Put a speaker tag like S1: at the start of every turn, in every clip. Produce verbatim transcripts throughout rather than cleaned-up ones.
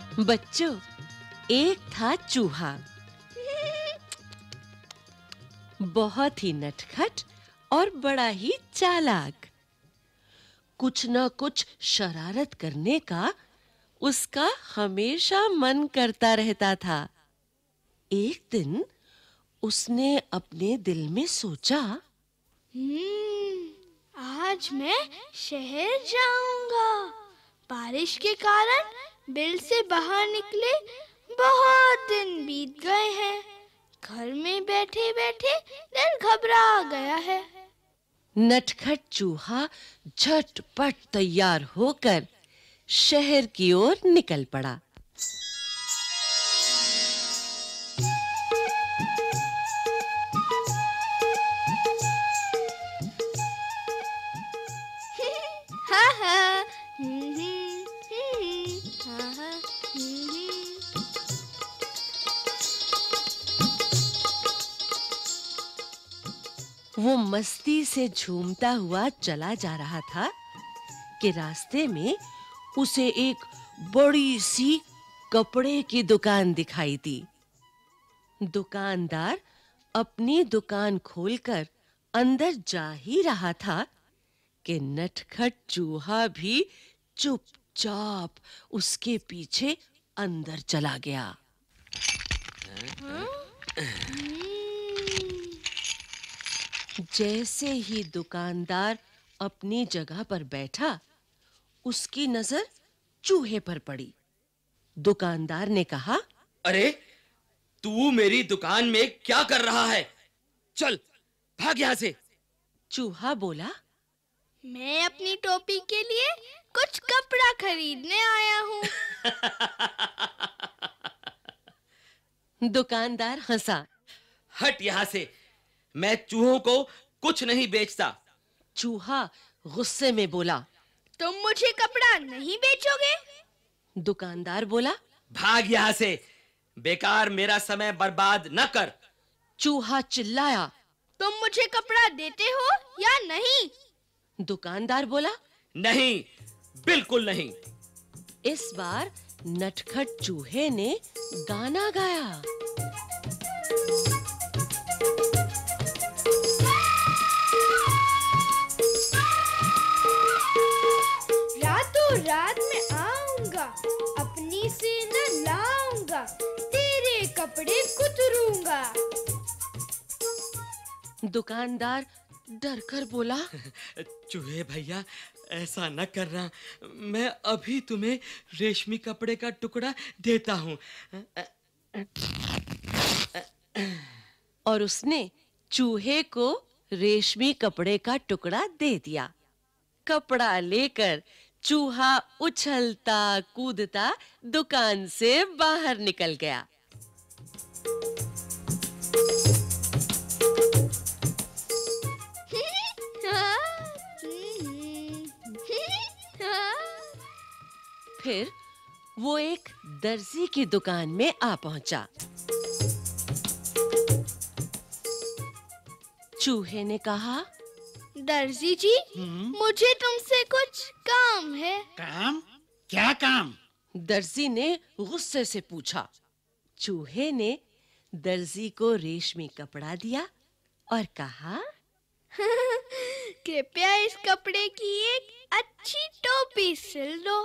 S1: बच्चों, एक था चूहा, बहुत ही नटखट और बड़ा ही चालाक। कुछ न कुछ शरारत करने का उसका हमेशा मन करता रहता था। एक दिन उसने अपने दिल में सोचा,
S2: हम्म, आज मैं शहर जाऊंगा। बारिश के कारण बिल से बाहर निकले बहुत दिन बीत गए हैं। घर में बैठे-बैठे दिल घबरा गया है।
S1: नटखट चूहा झटपट तैयार होकर शहर की ओर निकल पड़ा।
S2: हा हा हम्म हम्म हम्म, हा हा हम्म हम्म।
S1: वो मस्ती से झूमता हुआ चला जा रहा था कि रास्ते में उसे एक बड़ी सी कपड़े की दुकान दिखाई दी। दुकानदार अपनी दुकान खोलकर अंदर जा ही रहा था कि नटखट चूहा भी चुपचाप उसके पीछे अंदर चला गया। जैसे ही दुकानदार अपनी जगह पर बैठा, उसकी नजर चूहे पर पड़ी। दुकानदार ने कहा,
S3: अरे, तू मेरी दुकान में क्या कर रहा है? चल, भाग यहाँ से।
S1: चूहा बोला,
S2: मैं अपनी टोपी के लिए कुछ कपड़ा खरीदने आया हूँ।
S1: दुकानदार हंसा।
S3: हट यहाँ से, मैं चूहों को कुछ नहीं बेचता।
S1: चूहा गुस्से में बोला,
S2: तुम मुझे कपड़ा नहीं बेचोगे?
S1: दुकानदार बोला,
S3: भाग यहाँ से, बेकार मेरा समय बर्बाद न कर।
S1: चूहा चिल्लाया,
S2: तुम मुझे कपड़ा देते हो या नहीं?
S1: दुकानदार बोला,
S3: नहीं, बिल्कुल नहीं।
S1: इस बार नटखट चूहे ने गाना गाया।
S2: रातों रात में आऊंगा, अपनी से न लाऊंगा, तेरे कपड़े कुतरूंगा।
S1: दुकानदार डर कर बोला,
S3: चूहे भैया, ऐसा न करना। मैं अभी तुम्हें रेशमी कपड़े का टुकड़ा देता हूँ।
S1: और उसने चूहे को रेशमी कपड़े का टुकड़ा दे दिया। कपड़ा लेकर चूहा उछलता कूदता दुकान से बाहर निकल गया। फिर वो एक दर्जी की दुकान में आ पहुंचा। चूहे ने कहा,
S2: दर्जी जी, मुझे तुमसे कुछ काम है।
S4: काम? क्या काम?
S1: दर्जी ने गुस्से से पूछा। चूहे ने दर्जी को रेशमी कपड़ा दिया और कहा,
S2: कृपया इस कपड़े की एक अच्छी टोपी सिल दो।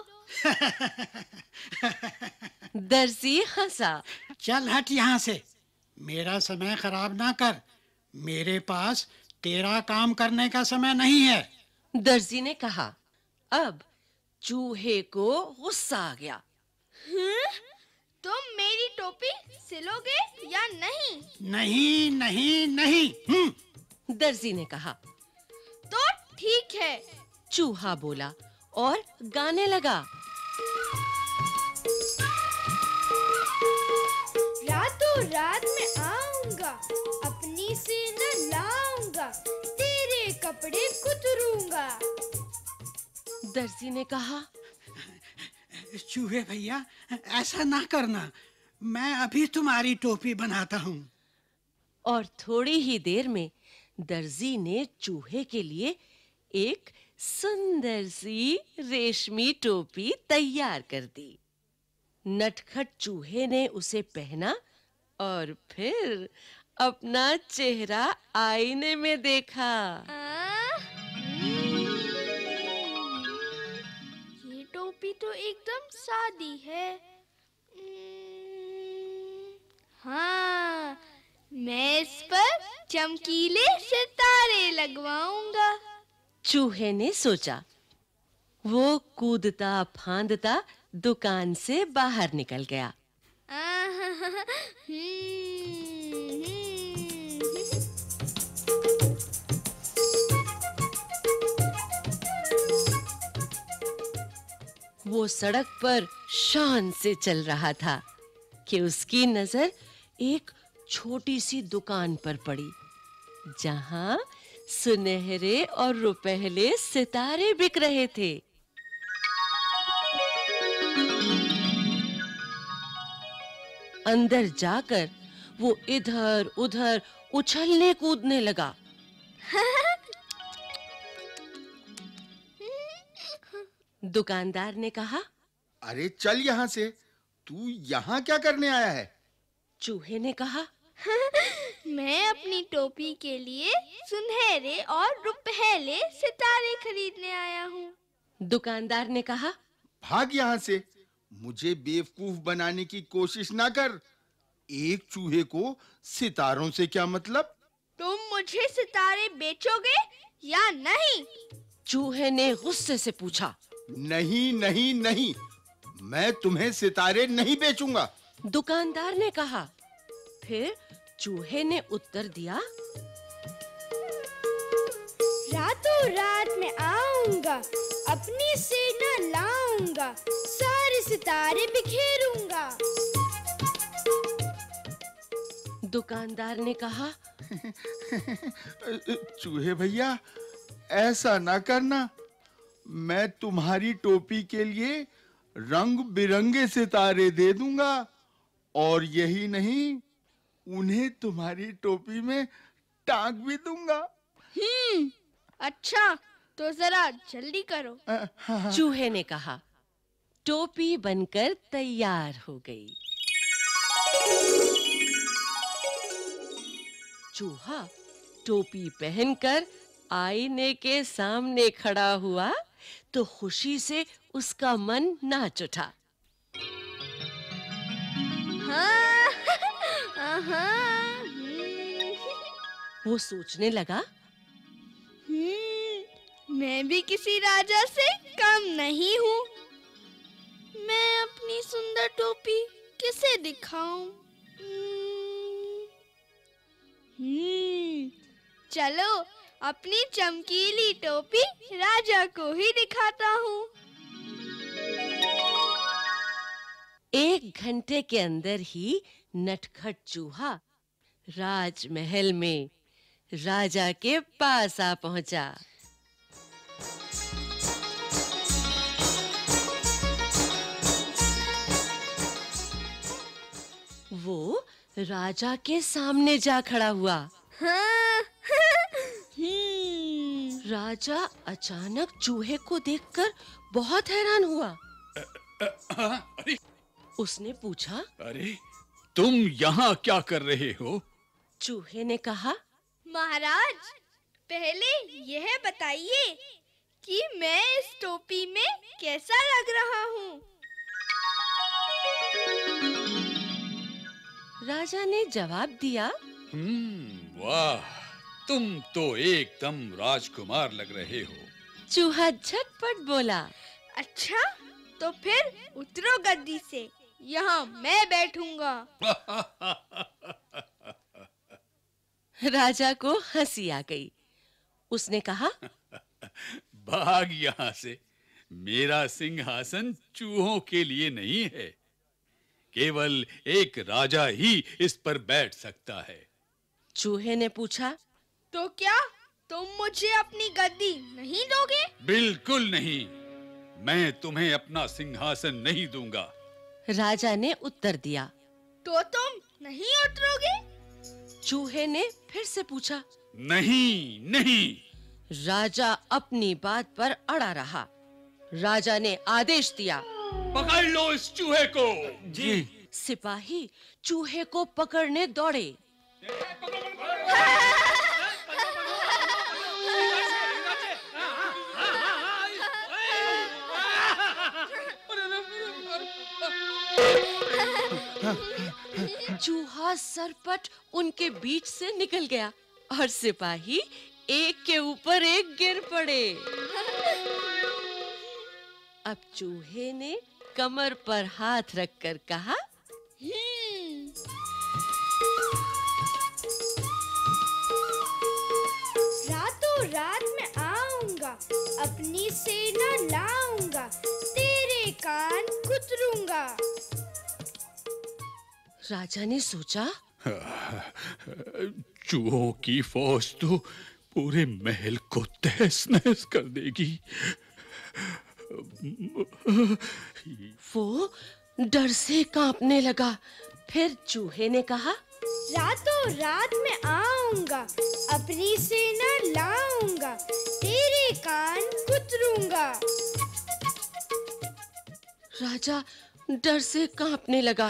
S1: दर्जी हंसा।
S4: चल हट यहाँ से, मेरा समय खराब ना कर। मेरे पास तेरा काम करने का समय नहीं है।
S1: दर्जी ने कहा। अब चूहे को गुस्सा आ गया।
S2: हम्म? तुम मेरी टोपी सिलोगे या नहीं?
S4: नहीं नहीं नहीं। हम्म।
S1: दर्जी ने कहा।
S2: तो ठीक है,
S1: चूहा बोला और गाने लगा।
S2: रातों रात में आऊंगा, अपनी से न लाऊंगा, तेरे कपड़े कुतरूंगा।
S1: दर्जी ने कहा,
S4: चूहे भैया, ऐसा ना करना, मैं अभी तुम्हारी टोपी बनाता हूँ।
S1: और थोड़ी ही देर में दर्जी ने चूहे के लिए एक सुंदर सी रेशमी टोपी तैयार कर दी। नटखट चूहे ने उसे पहना और फिर अपना चेहरा आईने में देखा।
S2: आ, हम्म, ये टोपी तो एकदम सादी है। हम्म, हाँ, मैं इस पर चमकीले सितारे लगवाऊंगा।
S1: चूहे ने सोचा। वो कूदता फांदता दुकान से बाहर निकल गया। वो सड़क पर शान से चल रहा था कि उसकी नजर एक छोटी सी दुकान पर पड़ी, जहां सुनहरे और रुपहले सितारे बिक रहे थे। अंदर जाकर वो इधर उधर उछलने कूदने लगा। दुकानदार ने कहा,
S5: अरे चल यहाँ से, तू यहाँ क्या करने आया है?
S1: चूहे ने कहा,
S2: मैं अपनी टोपी के लिए सुनहरे और रुपहले सितारे खरीदने आया हूँ।
S1: दुकानदार ने कहा,
S5: भाग यहाँ से, मुझे बेवकूफ बनाने की कोशिश ना कर। एक चूहे को सितारों से क्या मतलब?
S2: तुम मुझे सितारे बेचोगे या नहीं?
S1: चूहे ने गुस्से से पूछा।
S5: नहीं नहीं नहीं, मैं तुम्हें सितारे नहीं बेचूंगा।
S1: दुकानदार ने कहा। फिर चूहे ने उत्तर दिया,
S2: रातों रात मैं आऊंगा, अपनी सेना लाऊंगा, सारे सितारे बिखेरूंगा।
S1: दुकानदार ने कहा,
S5: चूहे भैया, ऐसा ना करना। मैं तुम्हारी टोपी के लिए रंग बिरंगे सितारे दे दूंगा, और यही नहीं, उन्हें तुम्हारी टोपी में टांग भी दूंगा।
S2: हम्म, अच्छा, तो जरा जल्दी करो।
S1: चूहे ने कहा। टोपी बनकर तैयार हो गई। चूहा टोपी पहनकर आईने के सामने खड़ा हुआ तो खुशी से उसका मन नाच उठा।
S2: हाँ, हाँ, हम्म,
S1: वो सोचने लगा,
S2: हम्म, मैं भी किसी राजा से कम नहीं हूँ। मैं अपनी सुंदर टोपी किसे दिखाऊं? हम्म, चलो अपनी चमकीली टोपी राजा को ही दिखाता हूँ।
S1: एक घंटे के अंदर ही नटखट चूहा राजमहल में राजा के पास आ पहुंचा। वो राजा के सामने जा खड़ा हुआ।
S2: हाँ,
S1: राजा अचानक चूहे को देखकर बहुत हैरान हुआ।
S6: अरे,
S1: उसने पूछा,
S6: अरे, तुम यहाँ क्या कर रहे हो?
S1: चूहे ने कहा,
S2: महाराज, पहले यह बताइए कि मैं इस टोपी में कैसा लग रहा हूँ?
S1: राजा ने जवाब दिया,
S6: हम्म, वाह, तुम तो एकदम राजकुमार लग रहे हो।
S1: चूहा झटपट बोला,
S2: अच्छा, तो फिर उतरो गद्दी से, यहाँ मैं बैठूंगा।
S1: राजा को हंसी आ गई। उसने कहा,
S6: भाग यहाँ से, मेरा सिंहासन चूहों के लिए नहीं है। केवल एक राजा ही इस पर बैठ सकता है।
S1: चूहे ने पूछा,
S2: तो क्या तुम मुझे अपनी गद्दी नहीं दोगे?
S6: बिल्कुल नहीं, मैं तुम्हें अपना सिंहासन नहीं दूंगा।
S1: राजा ने उत्तर दिया।
S2: तो तुम नहीं उतरोगे?
S1: चूहे ने फिर से पूछा।
S6: नहीं नहीं।
S1: राजा अपनी बात पर अड़ा रहा। राजा ने आदेश दिया,
S6: पकड़ लो इस चूहे को।
S3: जी।
S1: सिपाही चूहे को पकड़ने दौड़े। चूहा सरपट उनके बीच से निकल गया और सिपाही एक के ऊपर एक गिर पड़े। अब चूहे ने कमर पर हाथ रखकर कहा,
S2: रातों रात में आऊंगा, अपनी सेना लाऊंगा, तेरे कान कुतरूंगा।
S1: राजा ने सोचा,
S6: चूहों की फौज तो पूरे महल को तहस नहस कर देगी।
S1: वो डर से कांपने लगा। फिर चूहे ने कहा,
S2: रातों रात में आऊंगा, अपनी सेना लाऊंगा, तेरे कान कुतरूंगा।
S1: राजा डर से कांपने लगा।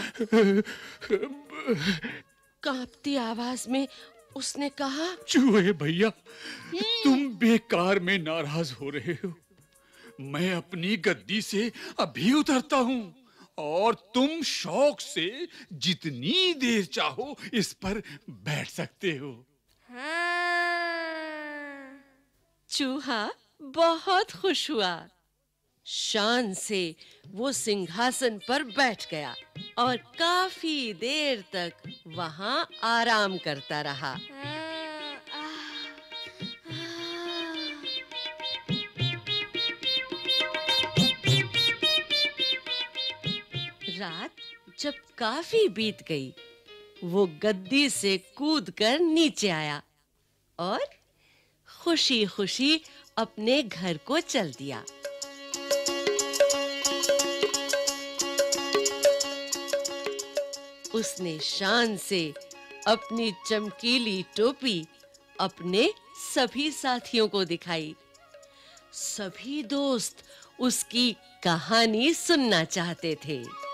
S1: कांपती आवाज में उसने कहा,
S6: चूहे भैया, तुम बेकार में नाराज हो रहे हो। मैं अपनी गद्दी से अभी उतरता हूँ और तुम शौक से जितनी देर चाहो इस पर बैठ सकते हो।
S2: हाँ।
S1: चूहा बहुत खुश हुआ। शान से वो सिंहासन पर बैठ गया और काफी देर तक वहां आराम करता रहा।
S2: हाँ, आह, आह।
S1: रात जब काफी बीत गई, वो गद्दी से कूदकर नीचे आया और खुशी-खुशी अपने घर को चल दिया। उसने शान से अपनी चमकीली टोपी अपने सभी साथियों को दिखाई। सभी दोस्त उसकी कहानी सुनना चाहते थे।